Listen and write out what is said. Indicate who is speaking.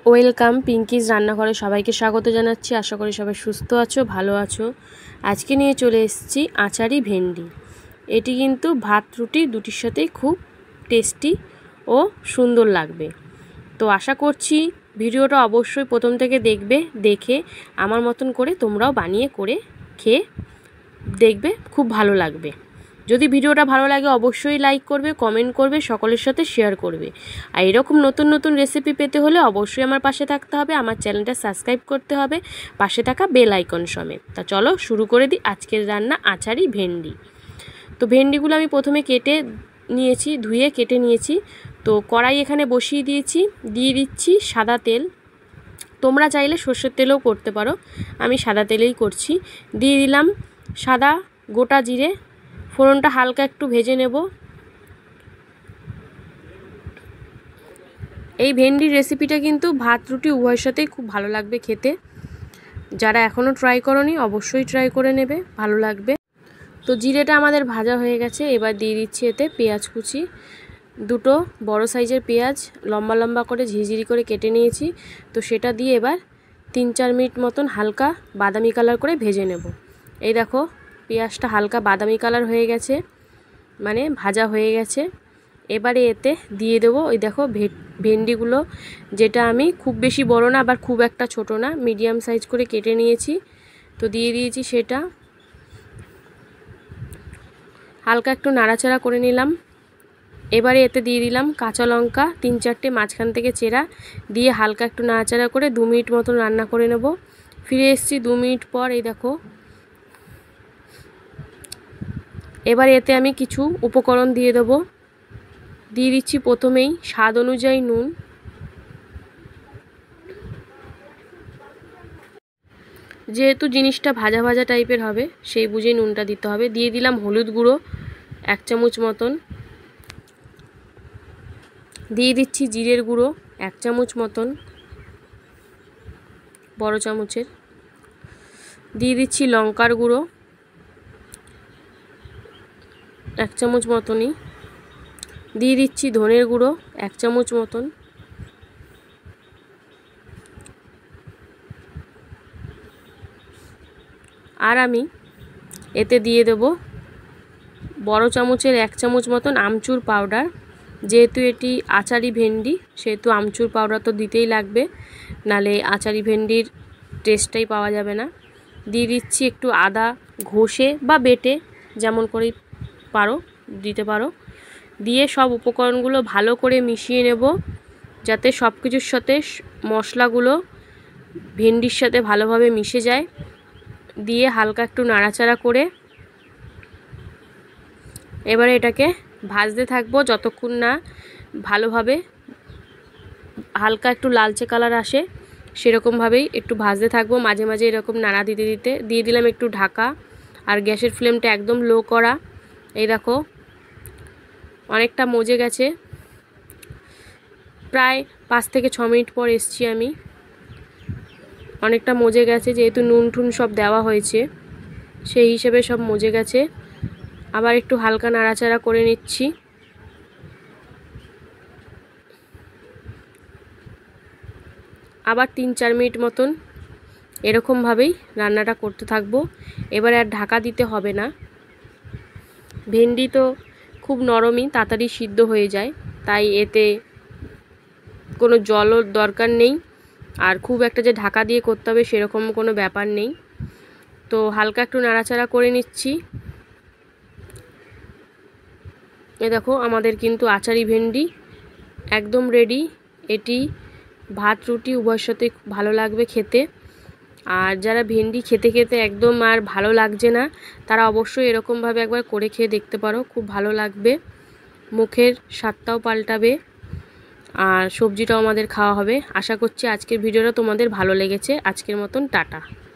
Speaker 1: Welcome পিঙ্কিজ রান্নাঘরে সবাইকে স্বাগত জানাচ্ছি। আশা করি সবাই সুস্থ আছো, ভালো আছো। আজকে নিয়ে চলে এসেছি আচারি ভেন্ডি। এটি কিন্তু ভাত রুটি দুটির সাথেই খুব টেস্টি ও সুন্দর লাগবে। তো আশা করছি ভিডিওটা অবশ্যই প্রথম থেকে দেখবে, দেখে আমার মতন করে তোমরাও বানিয়ে করে খেয়ে দেখবে, খুব ভালো লাগবে। যদি ভিডিওটা ভালো লাগে অবশ্যই লাইক করবে, কমেন্ট করবে, সকলের সাথে শেয়ার করবে। আর এরকম নতুন নতুন রেসিপি পেতে হলে অবশ্যই আমার পাশে থাকতে হবে, আমার চ্যানেলটা সাবস্ক্রাইব করতে হবে, পাশে থাকা বেল আইকন সমেত। তা চলো শুরু করে দিই আজকের রান্না আচারি ভেন্ডি। তো ভেন্ডিগুলো আমি প্রথমে কেটে নিয়েছি, ধুয়ে কেটে নিয়েছি। তো কড়াই এখানে বসিয়ে দিয়েছি, দিয়ে দিচ্ছি সাদা তেল। তোমরা চাইলে সর্ষের তেলেও করতে পারো, আমি সাদা তেলেই করছি। দিয়ে দিলাম সাদা গোটা জিরে, ফোড়নটা হালকা একটু ভেজে নেব। এই ভেন্ডির রেসিপিটা কিন্তু ভাত রুটি উভয়ের সাথেই খুব ভালো লাগবে খেতে। যারা এখনও ট্রাই করোনি অবশ্যই ট্রাই করে নেবে, ভালো লাগবে। তো জিরেটা আমাদের ভাজা হয়ে গেছে, এবার দিয়ে দিচ্ছি এতে পেঁয়াজ কুচি। দুটো বড় সাইজের পেঁয়াজ লম্বা লম্বা করে ঝিরিঝিরি করে কেটে নিয়েছি। তো সেটা দিয়ে এবার 3-4 মিনিট মতন হালকা বাদামি কালার করে ভেজে নেব। এই দেখো পেঁয়াজটা হালকা বাদামি কালার হয়ে গেছে, মানে ভাজা হয়ে গেছে। এবারে এতে দিয়ে দেবো ওই দেখো ভেন্ডিগুলো, যেটা আমি খুব বেশি বড় না আবার খুব একটা ছোট না, মিডিয়াম সাইজ করে কেটে নিয়েছি। তো দিয়ে দিয়েছি সেটা, হালকা একটু নাড়াচাড়া করে নিলাম। এবারে এতে দিয়ে দিলাম কাঁচা লঙ্কা 3-4টে মাঝখান থেকে চেরা, দিয়ে হালকা একটু নাড়াচাড়া করে 2 মিনিট মতন রান্না করে নেব। ফিরে এসেছি 2 মিনিট পর। এই দেখো এবার এতে আমি কিছু উপকরণ দিয়ে দেবো। দিয়ে দিচ্ছি প্রথমেই স্বাদ অনুযায়ী নুন, যেহেতু জিনিসটা ভাজা ভাজা টাইপের হবে সেই বুঝেই নুনটা দিতে হবে। দিয়ে দিলাম হলুদ গুঁড়ো 1 চামচ মতন। দিয়ে দিচ্ছি জিরের গুঁড়ো 1 চামচ মতন, বড় চামচের। দিয়ে দিচ্ছি লঙ্কার গুঁড়ো 1 চামচ মতনই। দিয়ে দিচ্ছি ধনের গুঁড়ো 1 চামচ মতন। আর আমি এতে দিয়ে দেব বড় চামচের 1 চামচ মতন আমচুর পাউডার। যেহেতু এটি আচারি ভেন্ডি সেহেতু আমচুর পাউডার তো দিতেই লাগবে, নালে আচারি ভেন্ডির টেস্টটাই পাওয়া যাবে না। দিয়ে দিচ্ছি একটু আদা ঘষে বা বেটে, যেমন করে পারো দিতে পারো। দিয়ে সব উপকরণগুলো ভালো করে মিশিয়ে নেব, যাতে সব কিছুর সাথে মশলাগুলো ভেন্ডির সাথে ভালোভাবে মিশে যায়। দিয়ে হালকা একটু নাড়াচাড়া করে এবারে এটাকে ভাজতে থাকবো যতক্ষণ না ভালোভাবে হালকা একটু লালচে কালার আসে, সেরকমভাবেই একটু ভাজতে থাকবো। মাঝে মাঝে এরকম নাড়া দিতে দিতে দিয়ে দিলাম একটু ঢাকা, আর গ্যাসের ফ্লেমটা একদম লো করা। এই দেখো অনেকটা মজে গেছে, প্রায় 5 থেকে 6 মিনিট পর এসছি আমি। অনেকটা মজে গেছে, যেহেতু নুন টুন সব দেওয়া হয়েছে সেই হিসেবে সব মজে গেছে। আবার একটু হালকা নাড়াচাড়া করে নিচ্ছি। আবার 3-4 মিনিট মতন এরকমভাবেই রান্নাটা করতে থাকবো। এবার আর ঢাকা দিতে হবে না, ভেন্ডি তো খুব নরমই, তাড়াতাড়ি সিদ্ধ হয়ে যায়, তাই এতে কোনো জলও দরকার নেই। আর খুব একটা যে ঢাকা দিয়ে করতে হবে সেরকম কোনো ব্যাপার নেই। তো হালকা একটু নাড়াচাড়া করে নিচ্ছি। এ দেখো আমাদের কিন্তু আচারি ভেন্ডি একদম রেডি। এটি ভাত রুটি উভয়ের সাথে ভালো লাগবে খেতে। আর যারা ভেন্ডি খেতে খেতে একদম আর ভালো লাগছে না, তারা অবশ্যই এরকমভাবে একবার করে খেয়ে দেখতে পারো, খুব ভালো লাগবে, মুখের স্বাদটাও পাল্টাবে আর সবজিটাও আমাদের খাওয়া হবে। আশা করছি আজকের ভিডিওটা তোমাদের ভালো লেগেছে। আজকের মতন টাটা।